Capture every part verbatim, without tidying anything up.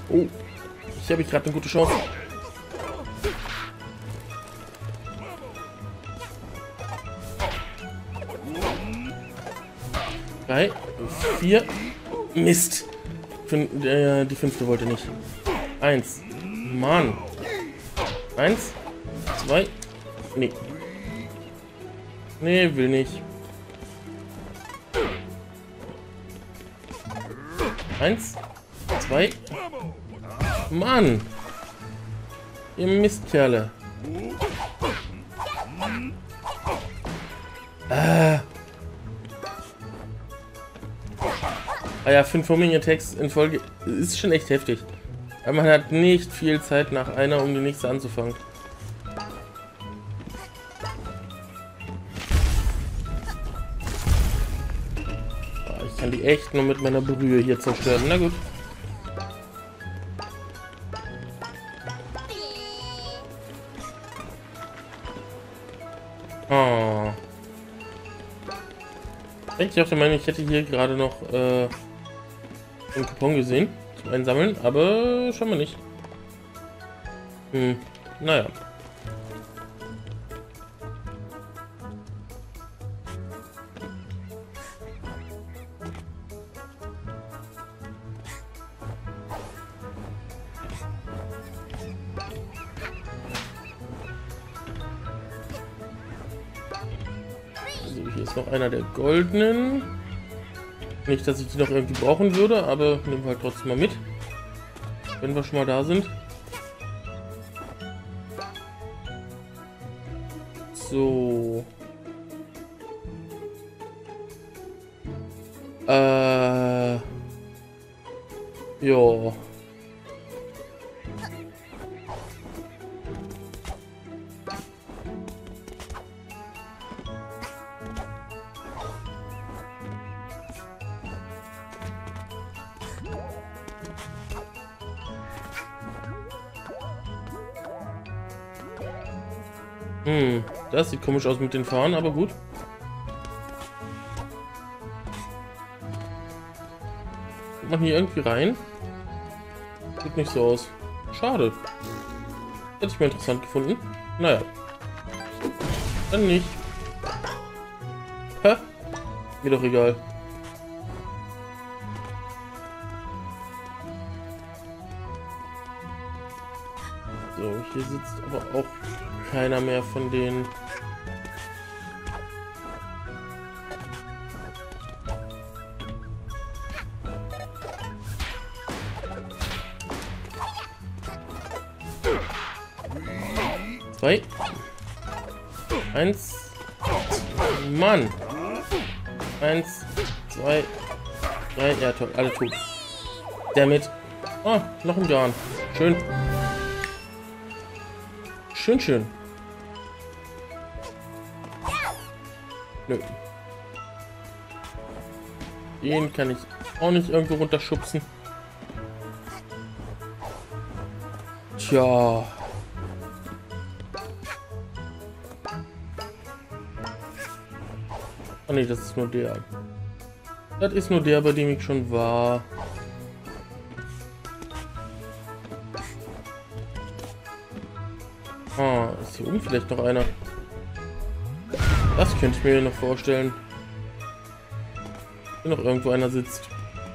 Oh, hier habe ich gerade eine gute Chance. Drei, vier, Mist. Fün äh, die fünfte wollte nicht. Eins, Mann. Eins, zwei, nee. Nee, will nicht. Eins, zwei, Mann. Ihr Mistkerle. Ah. Ah ja, fünf Homing Attacks in Folge ist schon echt heftig. Aber man hat nicht viel Zeit nach einer, um die nächste anzufangen. Ah, ich kann die echt nur mit meiner Brühe hier zerstören. Na gut. Oh. Ich dachte, meine, ich hätte hier gerade noch äh, einen Coupon gesehen zum Einsammeln, aber schon mal nicht. Hm, naja. So, hier ist noch einer der goldenen. Nicht, dass ich die noch irgendwie brauchen würde, aber nehmen wir halt trotzdem mal mit. Wenn wir schon mal da sind. So. Äh. Ja. Hm, das sieht komisch aus mit den Fahnen, aber gut. Kommt man hier irgendwie rein? Sieht nicht so aus. Schade. Hätte ich mir interessant gefunden. Naja. Dann nicht. Hä? Mir doch egal. So, hier sitzt aber auch keiner mehr von denen. Zwei. Eins. Mann. Eins. Zwei. Drei. Ja, toll. Alle tot. Damit. Oh, noch ein Garn. Schön. Schön, schön. Nö. Den kann ich auch nicht irgendwo runterschubsen. Tja. Oh ne, das ist nur der. Das ist nur der, bei dem ich schon war. Ah, ist hier oben vielleicht noch einer? Das könnte ich mir noch vorstellen. Hier noch irgendwo einer sitzt.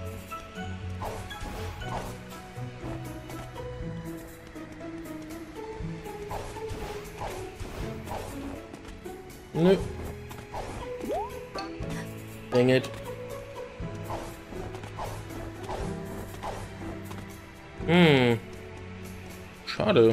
Nö. Dang it. Hm. Schade.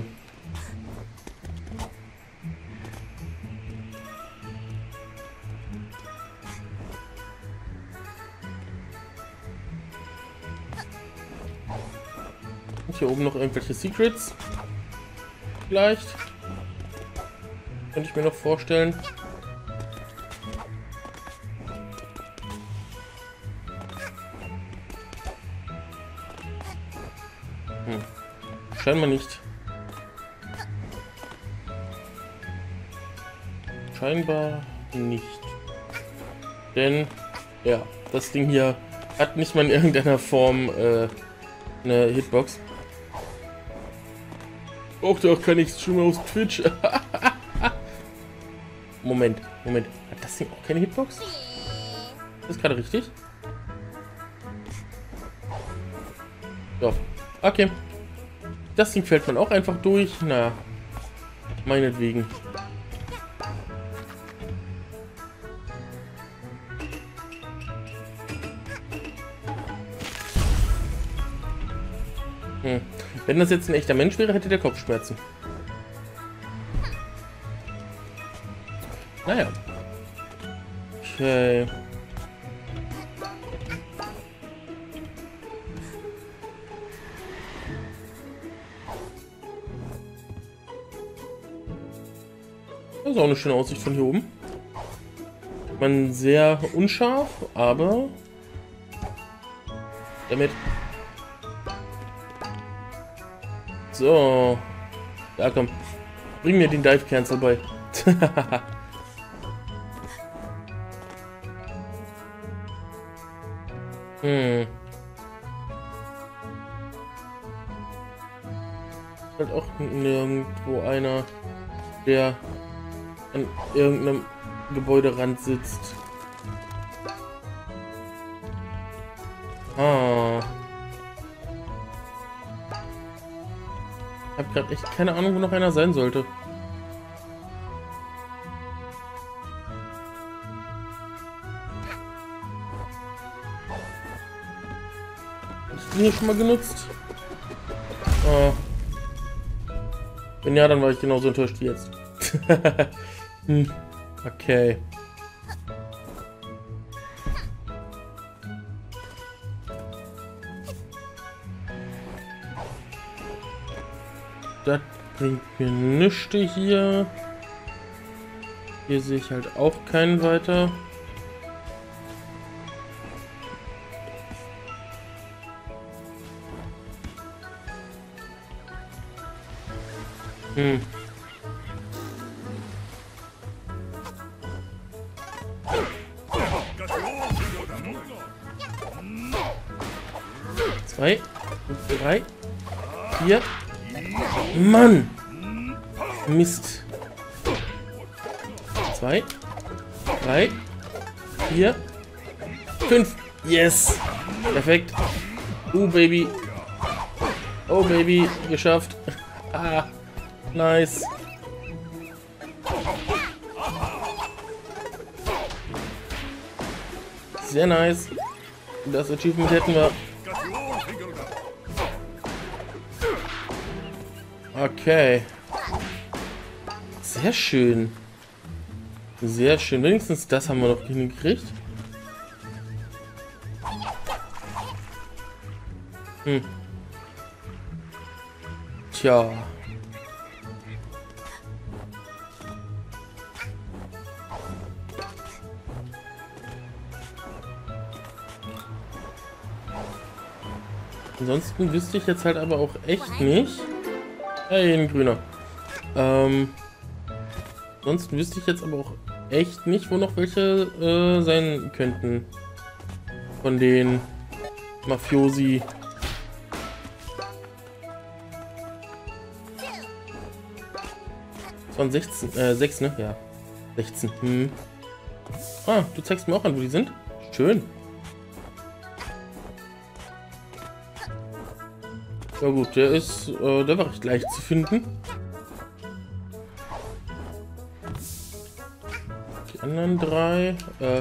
Hier oben noch irgendwelche Secrets. Vielleicht. Könnte ich mir noch vorstellen. Hm. Scheinbar nicht. Scheinbar nicht. Denn, ja, das Ding hier hat nicht mal in irgendeiner Form äh, eine Hitbox. Brauchte auch kein Streamer aus Twitch. Moment, Moment. Hat das Ding auch keine Hitbox? Das ist gerade richtig? Ja. Okay. Das Ding fällt man auch einfach durch. Na, meinetwegen. Hm. Wenn das jetzt ein echter Mensch wäre, hätte der Kopfschmerzen. Naja. Okay. Das ist auch eine schöne Aussicht von hier oben. Man sehr unscharf, aber damit. So. Ja, komm. Bring mir den Dive Cancel bei. hm. Halt auch nirgendwo einer, der an irgendeinem Gebäuderand sitzt. Ah. Ich habe gerade echt keine Ahnung, wo noch einer sein sollte. Hast du die hier schon mal genutzt? Ah. Wenn ja, dann war ich genauso enttäuscht wie jetzt. hm. Okay. Das bringt mir nichts hier. Hier sehe ich halt auch keinen weiter. Hm. Zwei, drei, vier. Mann! Mist. Zwei, drei, vier, fünf. Yes! Perfekt. Oh, Baby. Oh, Baby. Geschafft. Ah, nice. Sehr nice. Das Achievement hätten wir. Okay. Sehr schön. Sehr schön. Wenigstens das haben wir noch hingekriegt. Hm. Tja. Ansonsten wüsste ich jetzt halt aber auch echt nicht. Hey, ein Grüner. Ähm, ansonsten wüsste ich jetzt aber auch echt nicht, wo noch welche äh, sein könnten. Von den Mafiosi. Das waren sechzehn, äh, sechs, ne? Ja. sechzehn. Hm. Ah, du zeigst mir auch an, wo die sind. Schön. Ja gut, der ist, äh, der war recht leicht zu finden. Die anderen drei, äh,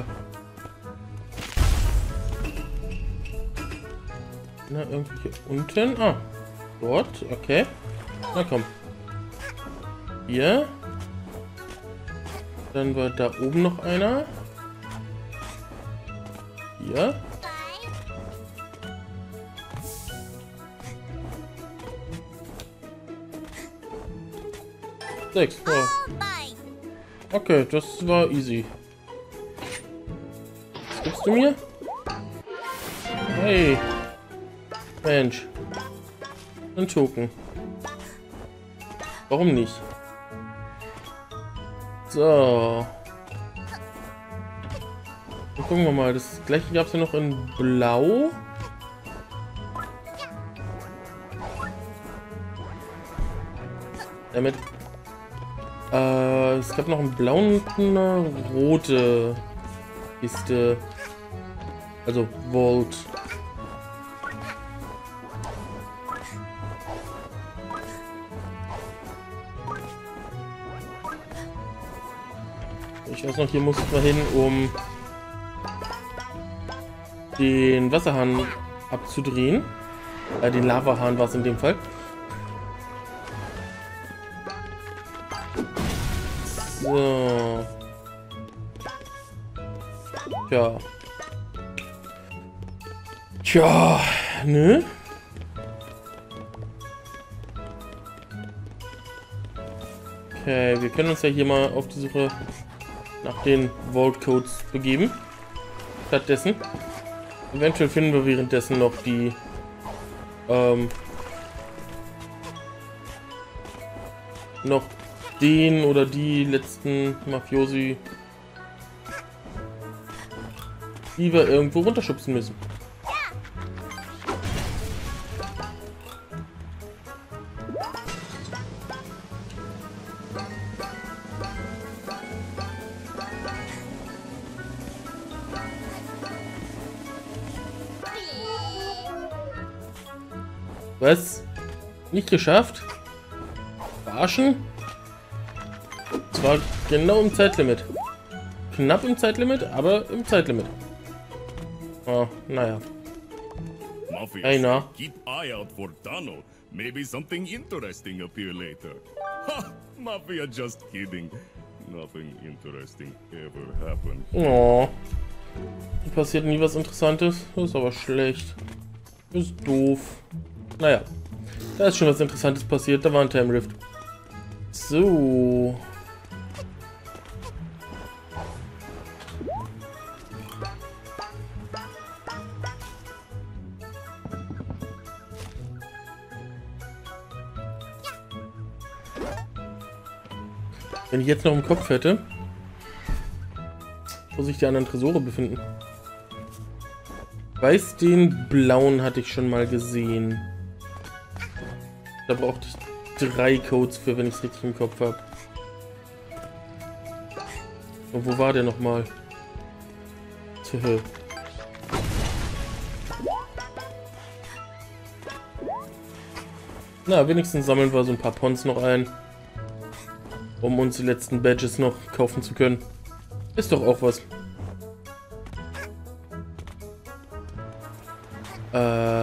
na, irgendwie hier unten, ah, dort, okay, na komm, hier, dann war da oben noch einer, hier. sechs. Ja. Okay, das war easy. Was gibst du mir? Hey. Mensch. Ein Token. Warum nicht? So. Dann gucken wir mal. Das gleiche gab es ja noch in Blau. Damit. Äh, es gab noch einen blauen und eine rote Kiste. Also Vault. Ich weiß noch, hier muss ich mal hin, um den Wasserhahn abzudrehen. Äh, den Lavahahn war es in dem Fall. So. Tja. Tja, ne? Okay, wir können uns ja hier mal auf die Suche nach den Vault Codes begeben. Stattdessen. Eventuell finden wir währenddessen noch die ähm, noch den oder die letzten Mafiosi, die wir irgendwo runterschubsen müssen. Was? Nicht geschafft? Verarschen? Zwar genau im Zeitlimit. Knapp im Zeitlimit, aber im Zeitlimit. Oh, naja. Hey, na. Keep eye out for Tano. Maybe something interesting appear later. Ha! Mafia, just kidding. Nothing interesting ever happened. Oh. Hier passiert nie was Interessantes. Das ist aber schlecht. Das ist doof. Naja. Da ist schon was Interessantes passiert. Da war ein Time Rift. So. Wenn ich jetzt noch im Kopf hätte, wo sich die anderen Tresore befinden. Weiß, den blauen hatte ich schon mal gesehen. Da brauchte ich drei Codes für, wenn ich es richtig im Kopf habe. Und wo war der nochmal? Na, wenigstens sammeln wir so ein paar Pons noch ein, um uns die letzten Badges noch kaufen zu können. Ist doch auch was. Äh.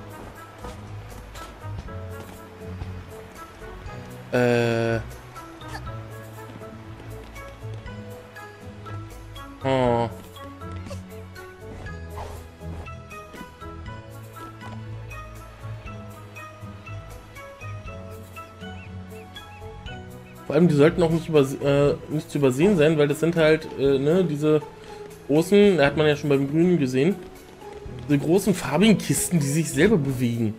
Äh. Oh. Vor allem, die sollten auch nicht, überse äh, nicht zu übersehen sein, weil das sind halt, äh, ne, diese großen, da hat man ja schon beim Grünen gesehen, diese großen farbigen Kisten, die sich selber bewegen.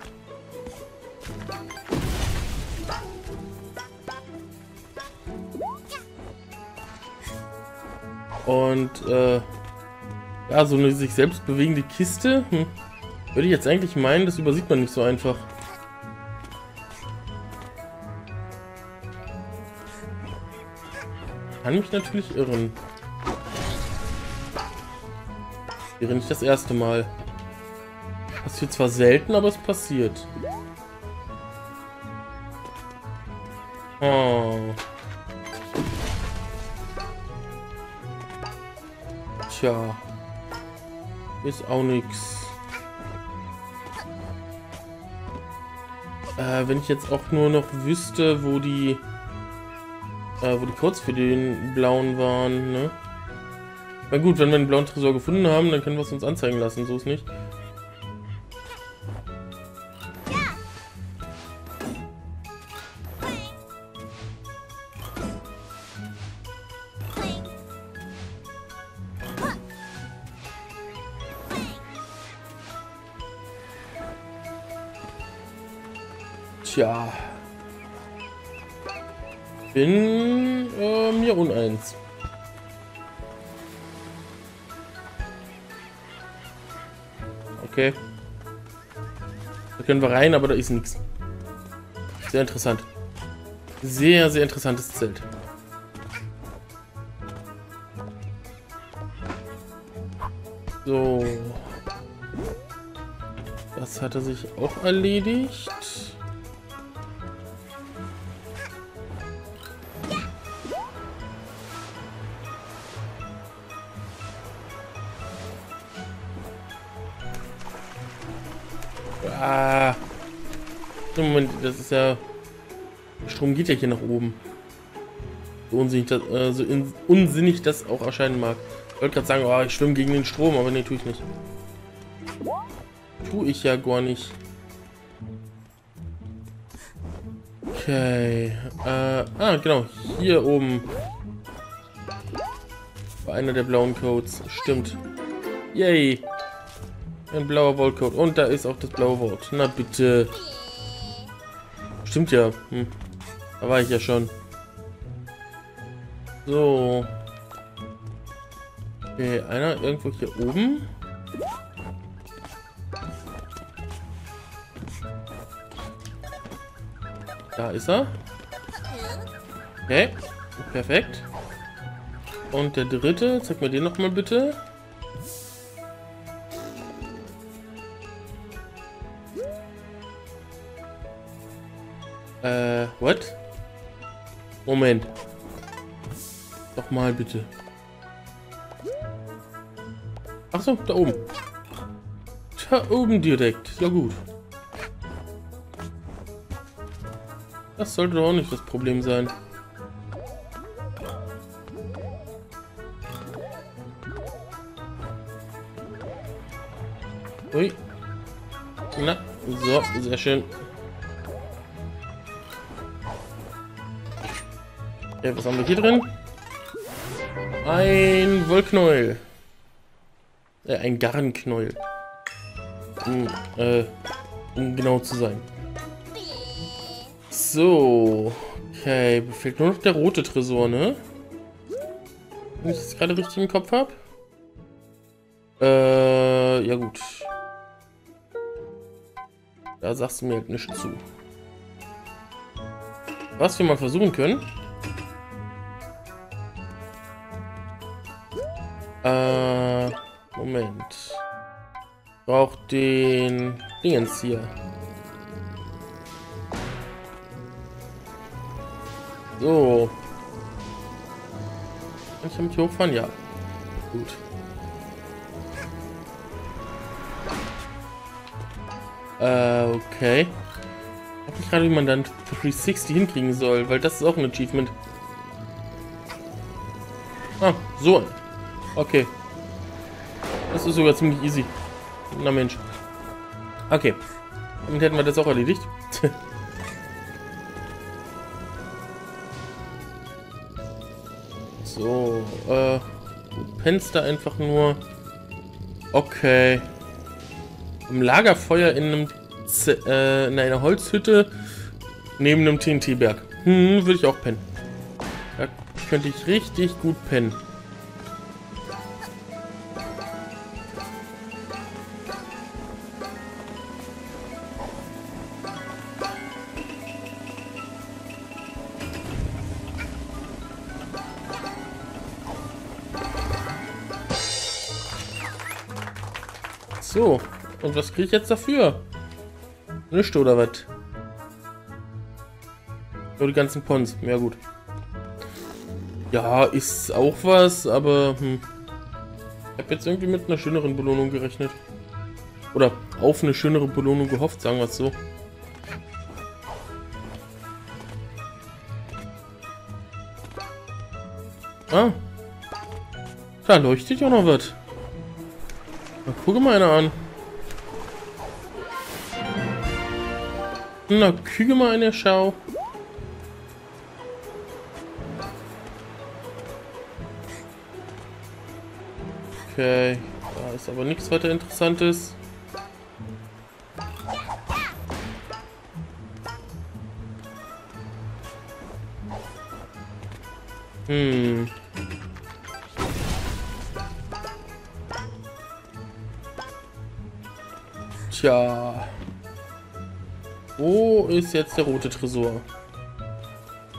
Und, äh, ja, so eine sich selbst bewegende Kiste, hm, würde ich jetzt eigentlich meinen, das übersieht man nicht so einfach. Kann mich natürlich irren. Wäre nicht das erste Mal. Passiert zwar selten, aber es passiert. Oh. Tja. Ist auch nix. Äh, wenn ich jetzt auch nur noch wüsste, wo die Äh, wo die Codes für den blauen waren, ne? Na gut, wenn wir den blauen Tresor gefunden haben, dann können wir es uns anzeigen lassen, so ist nicht. Tja. Bin äh, mir uneins. Okay. Da können wir rein, aber da ist nichts. Sehr interessant. Sehr, sehr interessantes Zelt. So. Das hatte sich auch erledigt. Ah. Moment, das ist ja... Der Strom geht ja hier nach oben. So unsinnig das, äh, so in, unsinnig das auch erscheinen mag. Ich wollte gerade sagen, oh, ich schwimme gegen den Strom, aber nee, tue ich nicht. Tue ich ja gar nicht. Okay. Äh, ah, genau. Hier oben. War einer der blauen Codes. Stimmt. Yay. Ein blauer Vault-Code. Und da ist auch das blaue Vault. Na bitte. Stimmt ja. Hm. Da war ich ja schon. So. Okay, einer irgendwo hier oben. Da ist er. Okay. Perfekt. Und der dritte. Zeig mir den noch mal bitte. Äh, what? Moment. Doch mal bitte. Ach so, da oben. Da oben direkt. Ja gut. Das sollte doch auch nicht das Problem sein. Ui. Na, so, sehr schön. Ja, was haben wir hier drin? Ein Wollknäuel. Äh, ein Garnknäuel. Um, äh, um genau zu sein. So. Okay, fehlt nur noch der rote Tresor, ne? Wenn ich das gerade richtig im Kopf habe. Äh, ja gut. Da sagst du mir halt nichts zu. Was wir mal versuchen können. Äh, Moment. Braucht den Dingens hier. So. Kann ich damit hier hochfahren? Ja. Gut. Äh, okay. Ich weiß nicht gerade, wie man dann dreihundertsechzig hinkriegen soll, weil das ist auch ein Achievement. Ah, so. Okay. Das ist sogar ziemlich easy. Na Mensch. Okay. Damit hätten wir das auch erledigt. So, äh, du pennst da einfach nur. Okay. Im Lagerfeuer in einem Z äh, in einer Holzhütte neben einem T N T-Berg. Hm, würde ich auch pennen. Da könnte ich richtig gut pennen. So, und was kriege ich jetzt dafür? Nichts oder was? Nur die ganzen Pons, ja gut. Ja, ist auch was, aber hm. Ich habe jetzt irgendwie mit einer schöneren Belohnung gerechnet. Oder auf eine schönere Belohnung gehofft, sagen wir es so. Ah. Da leuchtet ja noch was. Na, guck mal einer an. Na, küge mal eine Schau. Okay, da ist aber nichts weiter Interessantes. Hm. Tja. Wo ist jetzt der rote Tresor?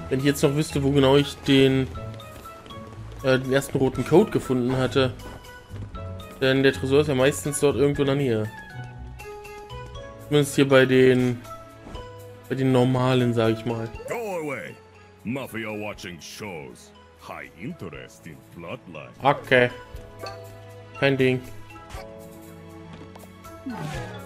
Wenn ich jetzt noch wüsste, wo genau ich den, äh, den ersten roten Code gefunden hatte. Denn der Tresor ist ja meistens dort irgendwo in der Nähe. Zumindest hier bei den bei den normalen, sag ich mal. Go away. Mafia watching shows. High interest in bloodline. Okay. Kein Ding. Hmm.